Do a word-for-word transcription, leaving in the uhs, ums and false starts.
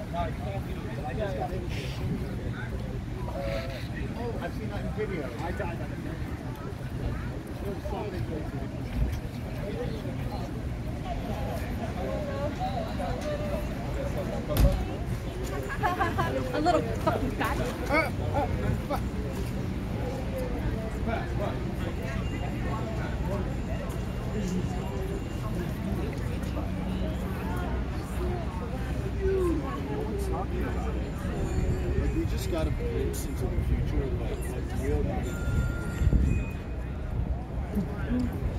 I've seen that in video. I died on it. A little fucking fat. Uh, uh, fuck. Like, we just got a glimpse into the future of like what's real.